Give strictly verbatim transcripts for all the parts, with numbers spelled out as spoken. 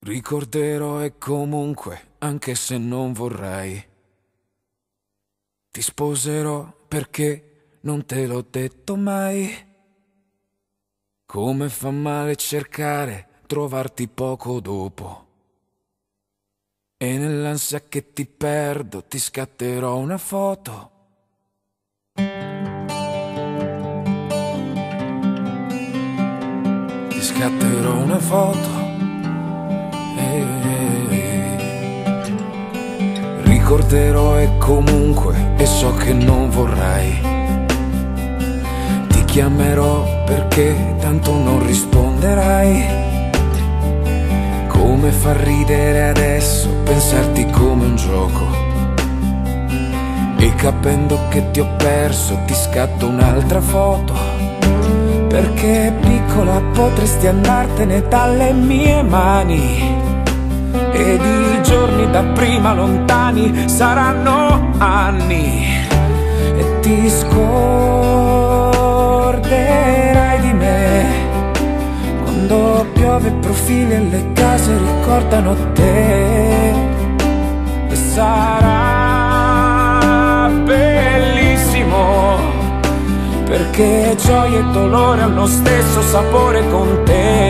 Ricorderò e comunque, anche se non vorrei, ti sposerò perché non te l'ho detto mai. Come fa male cercare, trovarti poco dopo. E nell'ansia che ti perdo ti scatterò una foto. Ti scatterò una foto. Eh, eh, eh. Ricorderò e comunque, e so che non vorrai. Ti chiamerò perché tanto non risponderai. Come fa ridere adesso pensarti come un gioco. E capendo che ti ho perso ti scatto un'altra foto. Perché piccola potresti andartene dalle mie mani. Ed i giorni da prima lontani saranno anni. E ti scorderai di me. Quando piove profili e le case ricordano te. E sarà bellissimo, perché gioia e dolore hanno lo stesso sapore con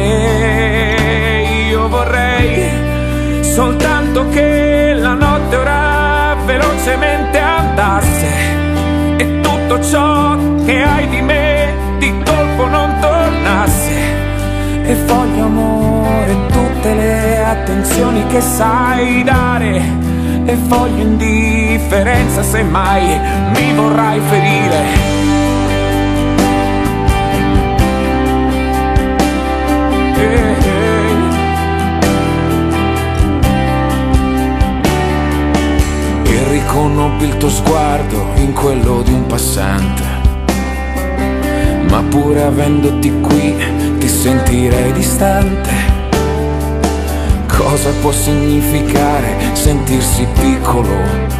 te. Io vorrei soltanto che la notte ora velocemente andasse e tutto ciò che hai di me di colpo non tornasse. E voglio amore, tutte le attenzioni che sai dare. E voglio indifferenza se mai mi vorrai ferire. Eh, eh. E riconobbi il tuo sguardo in quello di un passante. Ma pur avendoti qui ti sentirei distante. Cosa può significare sentirsi piccolo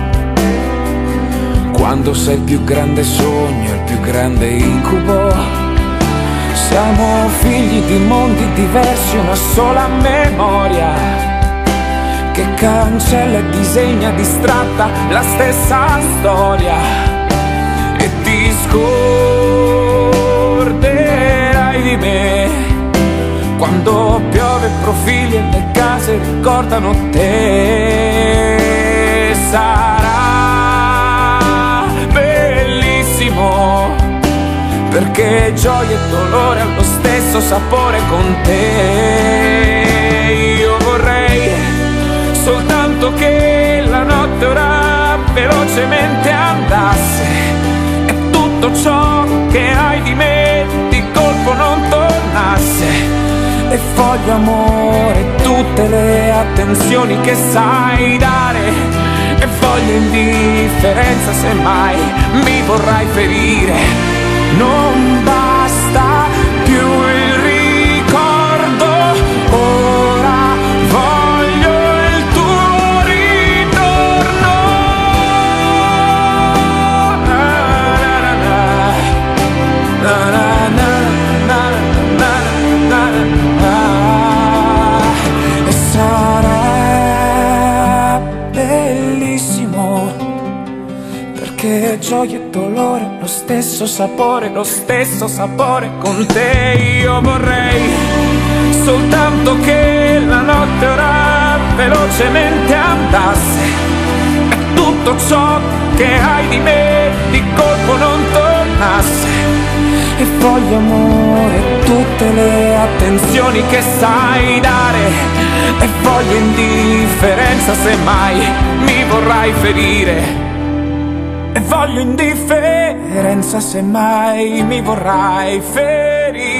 quando sei il più grande sogno, il più grande incubo? Siamo figli di mondi diversi, una sola memoria che cancella e disegna distratta la stessa storia. E ti scorderai di me quando piove profili e le case ricordano te. Sarà bellissimo, perché gioia e dolore hanno lo stesso sapore con te. Io vorrei soltanto che la notte ora velocemente andasse e tutto ciò che hai di me di colpo non tornasse. E voglio amore, tutte le attenzioni che sai dare. E voglio indifferenza se mai mi vorrai ferire. Non basta più il ricordo, ora voglio il tuo ritorno. Na, na, na, na, na, na, na, na, na, na. E sarà bellissimo, perché gioia e dolore lo stesso sapore, lo stesso sapore con te. Io vorrei soltanto che la notte ora velocemente andasse e tutto ciò che hai di me di colpo non tornasse. E voglio amore, tutte le attenzioni che sai dare. E voglio indifferenza se mai mi vorrai ferire. E voglio indifferenza se mai mi vorrai ferire.